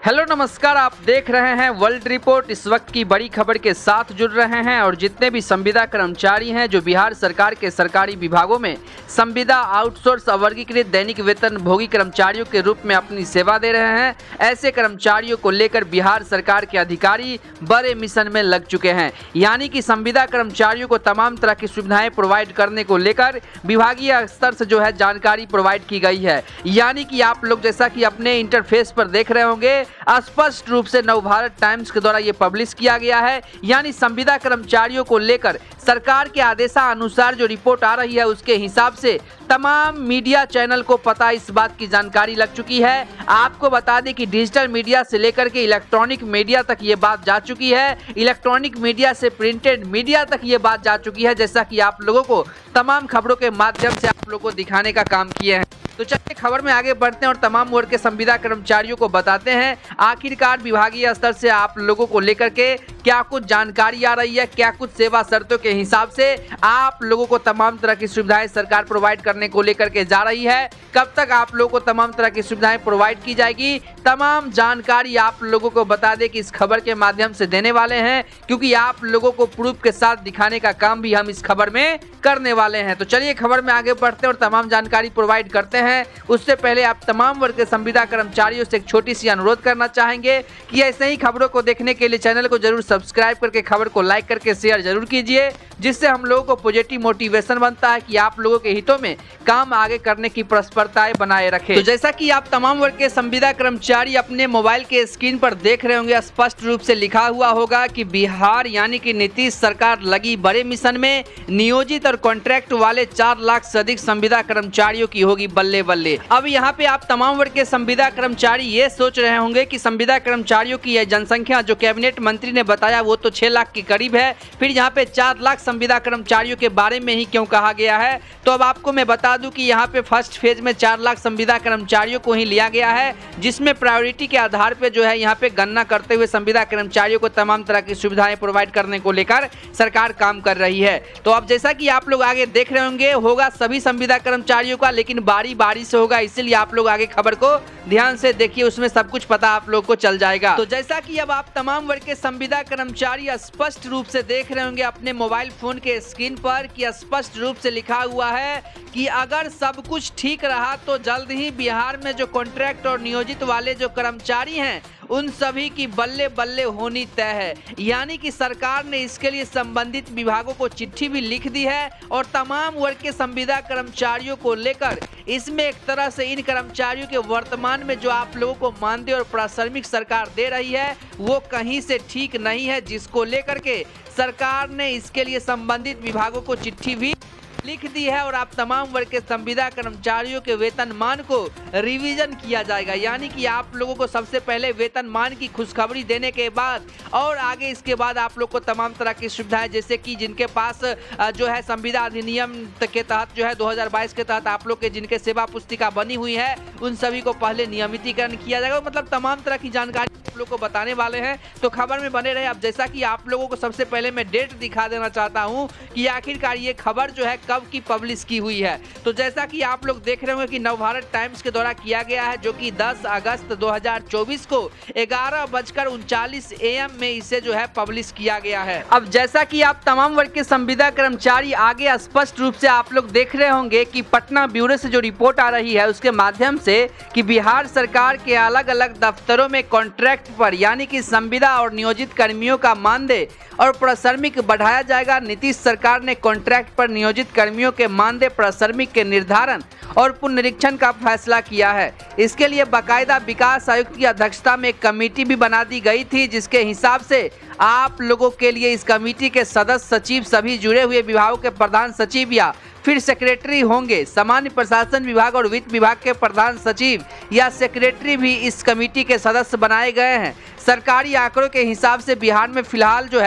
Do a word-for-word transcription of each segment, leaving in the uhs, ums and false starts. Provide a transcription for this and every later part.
Hello नमस्कार, आप देख रहे हैं वर्ल्ड रिपोर्ट। इस वक्त की बड़ी खबर के साथ जुड़ रहे हैं और जितने भी संविदा कर्मचारी हैं जो बिहार सरकार के सरकारी विभागों में संविदा आउटसोर्स अवर्गीकृत दैनिक वेतन भोगी कर्मचारियों के रूप में अपनी सेवा दे रहे हैं, ऐसे कर्मचारियों को लेकर बिहार सरकार के अधिकारी बड़े मिशन में लग चुके हैं। यानी कि संविदा कर्मचारियों को तमाम तरह की सुविधाएं प्रोवाइड करने को लेकर विभागीय स्तर से जो है जानकारी प्रोवाइड की गई है। यानी कि आप लोग जैसा कि अपने इंटरफेस पर देख रहे होंगे, स्पष्ट रूप से नवभारत टाइम्स के द्वारा ये पब्लिश किया गया है। यानी संविदा कर्मचारियों को लेकर सरकार के आदेशानुसार जो रिपोर्ट आ रही है उसके हिसाब से तमाम मीडिया चैनल को पता इस बात की जानकारी लग चुकी है। आपको बता दें कि डिजिटल मीडिया से लेकर के इलेक्ट्रॉनिक मीडिया तक ये बात जा चुकी है, इलेक्ट्रॉनिक मीडिया से प्रिंटेड मीडिया तक ये बात जा चुकी है, जैसा कि आप लोगों को तमाम खबरों के माध्यम से आप लोगों को दिखाने का काम किए हैं। तो चलिए खबर में आगे बढ़ते हैं और तमाम वर्ग के संविदा कर्मचारियों को बताते हैं आखिरकार विभागीय स्तर से आप लोगों को लेकर के क्या कुछ जानकारी आ रही है, क्या कुछ सेवा शर्तों के हिसाब से आप लोगों को तमाम तरह की सुविधाएं सरकार प्रोवाइड करने को लेकर के जा रही है, कब तक आप लोगों को तमाम तरह की सुविधाएं प्रोवाइड की जाएगी, तमाम जानकारी आप लोगों को बता दें कि इस खबर के माध्यम से देने वाले हैं, क्योंकि आप लोगों को प्रूफ के साथ दिखाने का काम भी हम इस खबर में करने वाले हैं। तो चलिए खबर में आगे बढ़ते हैं और तमाम जानकारी प्रोवाइड करते हैं। उससे पहले आप तमाम वर्ग के संविदा कर्मचारियों से एक छोटी सी अनुरोध करना चाहेंगे कि ऐसे ही खबरों को देखने के लिए चैनल को जरूर सब्सक्राइब करके खबर को लाइक करके शेयर जरूर कीजिए, जिससे हम लोगों को पॉजिटिव मोटिवेशन बनता है कि आप लोगों के हितों में काम आगे करने की प्रस्पर्ताएं बनाए रखें। तो जैसा कि आप तमाम वर्ग के संविदा कर्मचारी अपने मोबाइल के स्क्रीन पर देख रहे होंगे, स्पष्ट रूप से लिखा हुआ होगा कि बिहार यानी कि नीतीश सरकार लगी बड़े मिशन में, नियोजित और कॉन्ट्रैक्ट वाले चार लाख से अधिक संविदा कर्मचारियों की होगी बल्ले बल्ले। अब यहाँ पे आप तमाम वर्ग के संविदा कर्मचारी ये सोच रहे होंगे कि संविदा कर्मचारियों की यह जनसंख्या जो कैबिनेट मंत्री ने बताया वो तो छह लाख के करीब है, फिर यहाँ पे चार लाख संविदा कर्मचारियों के बारे में ही क्यों कहा गया है। तो अब आपको मैं बता दूं कि यहाँ पे फर्स्ट फेज में चार लाख संविदा कर्मचारियों को ही लिया गया है, जिसमें प्रायोरिटी के आधार पे जो है यहाँ पे गणना करते हुए संविदा कर्मचारियों को तमाम तरह की सुविधाएं प्रोवाइड करने को लेकर सरकार काम कर रही है। तो अब जैसा कि आप लोग आगे देख रहे होंगे, होगा सभी संविदा कर्मचारियों का, लेकिन बारी बारी से होगा, इसलिए आप लोग आगे खबर को ध्यान से देखिए, उसमें सब कुछ पता आप लोग को चल जाएगा। तो जैसा कि अब आप तमाम वर्ग के संविदा कर्मचारी स्पष्ट रूप से देख रहे होंगे अपने मोबाइल फोन के स्क्रीन पर कि स्पष्ट रूप से लिखा हुआ है कि अगर सब कुछ ठीक रहा तो जल्द ही बिहार में जो कॉन्ट्रैक्ट और नियोजित वाले जो कर्मचारी हैं उन सभी की बल्ले बल्ले होनी तय है। यानी कि सरकार ने इसके लिए संबंधित विभागों को चिट्ठी भी लिख दी है और तमाम वर्ग के संविदा कर्मचारियों को लेकर इसमें एक तरह से इन कर्मचारियों के वर्तमान में जो आप लोगों को मानदेय और प्राथमिक सरकार दे रही है वो कहीं से ठीक नहीं है, जिसको लेकर के सरकार ने इसके लिए संबंधित विभागों को चिट्ठी भी लिख दी है और आप तमाम वर्ग के संविदा कर्मचारियों के वेतनमान को रिवीजन किया जाएगा। यानी कि आप लोगों को सबसे पहले वेतनमान की खुशखबरी देने के बाद और आगे इसके बाद आप लोग को तमाम तरह की सुविधाएं, जैसे कि जिनके पास जो है संविदा अधिनियम के तहत जो है दो हज़ार बाईस के तहत आप लोग के जिनके सेवा पुस्तिका बनी हुई है उन सभी को पहले नियमितीकरण किया जाएगा। मतलब तमाम तरह की जानकारी आप लोग को बताने वाले हैं, तो खबर में बने रहे। अब जैसा कि आप लोगों को सबसे पहले मैं डेट दिखा देना चाहता हूं कि आखिरकार ये खबर जो है कब की पब्लिश की हुई है। तो जैसा कि आप लोग देख रहे होंगे कि नवभारत टाइम्स के द्वारा किया गया है, जो कि दस अगस्त दो हज़ार चौबीस को ग्यारह बजकर उनचालीस एएम में इसे जो है पब्लिश किया गया है। अब जैसा कि आप तमाम वर्ग के संविदा कर्मचारी आगे स्पष्ट रूप से आप लोग देख रहे होंगे कि पटना ब्यूरो से जो रिपोर्ट आ रही है उसके माध्यम से कि बिहार सरकार के अलग अलग दफ्तरों में कॉन्ट्रैक्ट पर यानी कि संविदा और नियोजित कर्मियों का मानदेय और प्रश्रमिक बढ़ाया जाएगा। नीतीश सरकार ने कॉन्ट्रैक्ट पर नियोजित कर्मियों के मानदेय प्रश्रमिक के निर्धारण और पुनरीक्षण का फैसला किया है। इसके लिए बाकायदा विकास आयुक्त की अध्यक्षता में एक कमेटी भी बना दी गई थी, जिसके हिसाब से आप लोगों के लिए इस कमेटी के सदस्य सचिव सभी जुड़े हुए विभागों के प्रधान सचिव या फिर सेक्रेटरी होंगे। सामान्य प्रशासन विभाग और वित्त विभाग के प्रधान सचिव या सेक्रेटरी भी इस कमेटी के सदस्य बनाए गए हैं। सरकारी आंकड़ों के हिसाब से बिहार में फिलहाल जो है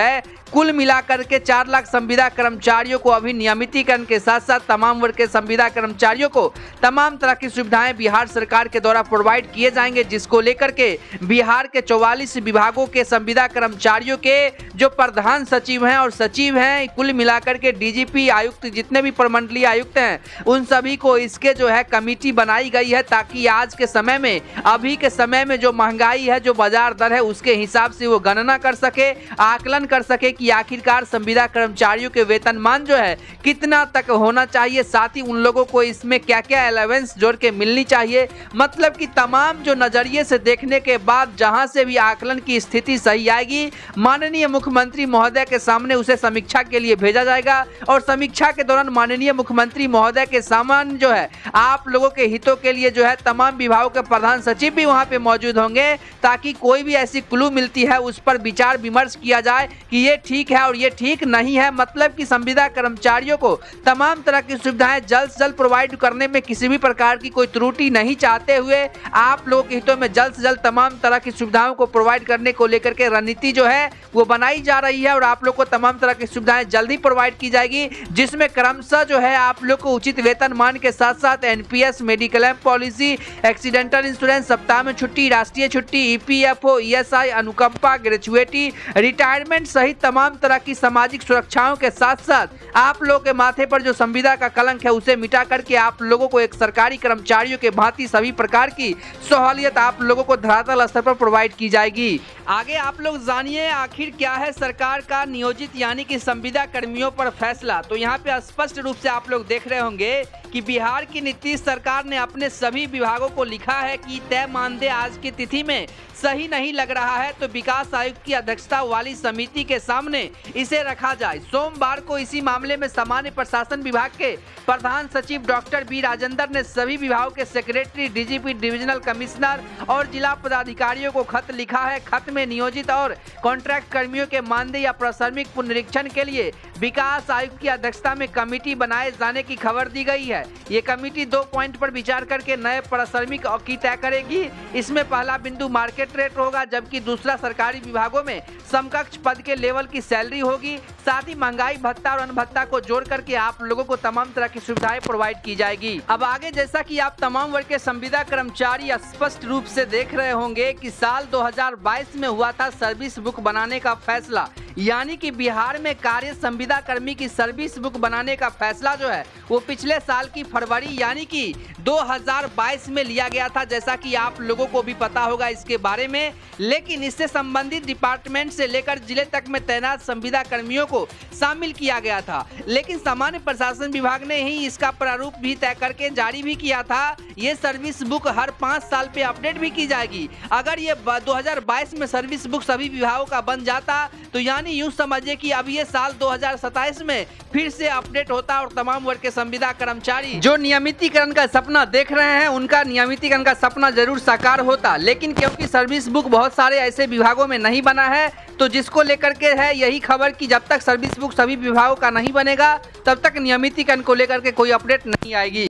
कुल मिलाकर के चार लाख संविदा कर्मचारियों को अभी नियमितीकरण के साथ साथ तमाम वर्ग के संविदा कर्मचारियों को तमाम तरह की सुविधाएं बिहार सरकार के द्वारा प्रोवाइड किए जाएंगे, जिसको लेकर के बिहार के चौवालीस विभागों के संविदा कर्मचारियों के जो प्रधान सचिव हैं और सचिव हैं, कुल मिलाकर के डीजीपी, आयुक्त, जितने भी प्रमंडलीय आयुक्त हैं, उन सभी को इसके जो है कमेटी बनाई गई है, ताकि आज के समय में, अभी के समय में जो महंगाई है, जो बाजार दर है, उसके हिसाब से वो गणना कर सके, आकलन कर सके कि आखिरकार संविदा कर्मचारियों के वेतनमान जो है कितना तक होना चाहिए, साथ ही उन लोगों को इसमें क्या क्या अलावेंस जोड़ के मिलनी चाहिए। मतलब कि तमाम जो नजरिए से देखने के बाद जहां से भी आकलन की स्थिति सही आएगी, माननीय मुख्यमंत्री महोदय के सामने उसे समीक्षा के लिए भेजा जाएगा और समीक्षा के दौरान माननीय मुख्यमंत्री महोदय के सामान जो है आप लोगों के हितों के लिए जो है तमाम विभागों के प्रधान सचिव भी वहां पे मौजूद होंगे, ताकि कोई भी ऐसी क्लू मिलती है उस पर विचार विमर्श किया जाए कि ये ठीक है और ये ठीक नहीं है। मतलब कि संविदा कर्मचारियों को तमाम तरह की सुविधाएं जल्द से जल्द प्रोवाइड करने में किसी भी प्रकार की कोई त्रुटि नहीं चाहते हुए आप लोगों के हितों में जल्द से जल्द तमाम तरह की सुविधाओं को प्रोवाइड करने को लेकर के रणनीति जो है वो बनाई जा रही है और आप लोग को तमाम तरह की सुविधाएं जल्दी प्रोवाइड की जाएगी, जिसमें क्रमशः जो है आप लोग को उचित वेतनमान के साथ साथ NPS, mediclaim policy, accidental insurance, सप्ताह में छुट्टी, राष्ट्रीय छुट्टी, ईपीएफओ, ईएसआई, अनुकंपा, ग्रेचुएटी, रिटायरमेंट सहित तमाम तरह की सामाजिक सुरक्षाओं के साथ साथ आप लोगों के माथे पर जो संविदा का कलंक है उसे मिटा करके आप लोगों को एक सरकारी कर्मचारियों के भांति सभी प्रकार की सहूलियत आप लोगों को धरातल स्तर पर प्रोवाइड की जाएगी। आगे आप लोग जानिए आखिर क्या है सरकार का नियोजित यानी कि संविदा कर्मियों पर फैसला। तो यहाँ पे स्पष्ट रूप से आप लोग देख रहे होंगे कि बिहार की नीतीश सरकार ने अपने सभी विभागों को लिखा है कि तय मानदेय आज की तिथि में सही नहीं लग रहा है तो विकास आयुक्त की अध्यक्षता वाली समिति के सामने इसे रखा जाए। सोमवार को इसी मामले में सामान्य प्रशासन विभाग के प्रधान सचिव डॉक्टर बी राजेंद्र ने सभी विभागों के सेक्रेटरी, डीजीपी, डिविजनल कमिश्नर और जिला पदाधिकारियों को खत लिखा है। खत में नियोजित और कॉन्ट्रैक्ट कर्मियों के मानदेय या प्रश्रमिक पुनरीक्षण के लिए विकास आयुक्त की अध्यक्षता में कमेटी बनाए जाने की खबर दी गई है। ये कमेटी दो पॉइंट पर विचार करके नए प्रश्रमिक की तय करेगी। इसमें पहला बिंदु मार्केट रेट होगा, जबकि दूसरा सरकारी विभागों में समकक्ष पद के लेवल की सैलरी होगी। साथ ही महंगाई भत्ता और अन्न भत्ता को जोड़ करके आप लोगों को तमाम तरह की सुविधाएं प्रोवाइड की जाएगी। अब आगे जैसा कि आप तमाम वर्ग के संविदा कर्मचारी स्पष्ट रूप से देख रहे होंगे कि साल दो हज़ार बाईस में हुआ था सर्विस बुक बनाने का फैसला, यानी कि बिहार में कार्य संविदा कर्मी की सर्विस बुक बनाने का फैसला जो है वो पिछले साल की फरवरी यानी कि दो हज़ार बाईस में लिया गया था, जैसा कि आप लोगों को भी पता होगा इसके बारे में। लेकिन इससे संबंधित डिपार्टमेंट से लेकर जिले तक में तैनात संविदा कर्मियों को शामिल किया गया था, लेकिन सामान्य प्रशासन विभाग ने ही इसका प्रारूप भी तय करके जारी भी किया था। ये सर्विस बुक हर पाँच साल पे अपडेट भी की जाएगी। अगर ये दो हज़ार बाईस में सर्विस बुक सभी विभागों का बन जाता तो यानी यूं समझिए कि अब ये साल दो हज़ार सत्ताईस में फिर से अपडेट होता और तमाम वर्ग के संविदा कर्मचारी जो नियमितीकरण का सपना देख रहे हैं उनका नियमितीकरण का सपना जरूर साकार होता। लेकिन क्योंकि सर्विस बुक बहुत सारे ऐसे विभागों में नहीं बना है, तो जिसको लेकर के है यही खबर कि जब तक सर्विस बुक सभी विभागों का नहीं बनेगा तब तक नियमितीकरण को लेकर के कोई अपडेट नहीं आएगी।